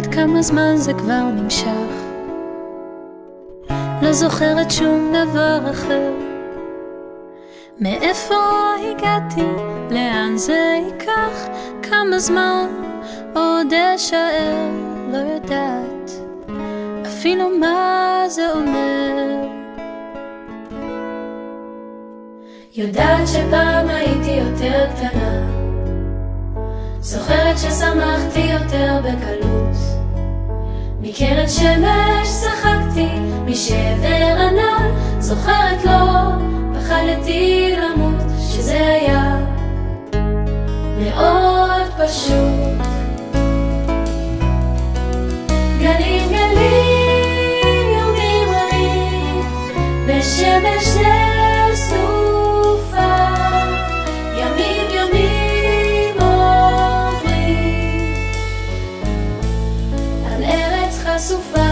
כמה זמן זה כבר נמשך, לא זוכרת שום דבר אחר. מאיפה הגעתי, לאן זה ייקח, כמה זמן עוד אשאר, לא יודעת אפילו מה זה אומר. יודעת שפעם הייתי יותר קטנה, זוכרת ששמחתי יותר בקלות, מקרן שמש שחקתי, משבר ענן, זוכרת לא פחדתי למות, שזה היה מאוד פשוט. גלים גלים יורדים עלים בשמש לסופה, ימים ימים עוברים על ארץ חשופה.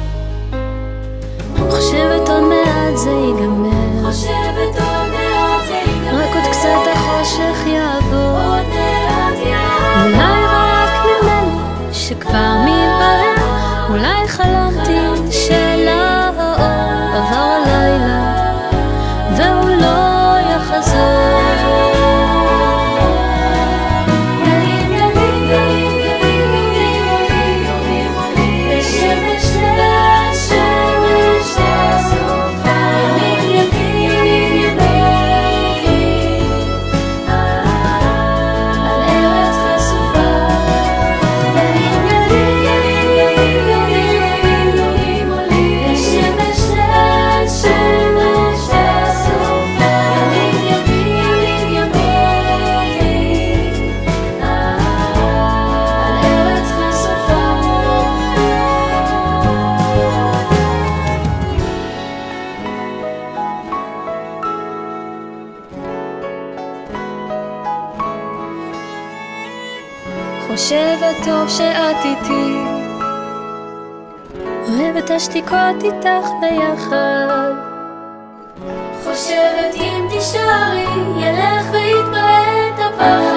חושבת עוד מעט זה ייגמר, חושבת עוד מעט זה ייגמר, רק עוד קצת החושך יעבור, עוד מעט יעבור. אולי רק נדמה לי שכבר מתברר, אולי חלמתי שלא עבר הלילה והוא לא יחזור. חושבת טוב שאת איתי, אוהבת השתיקות איתך ביחד, חושבת אם תישארי ילך ויתבהה את הפחד.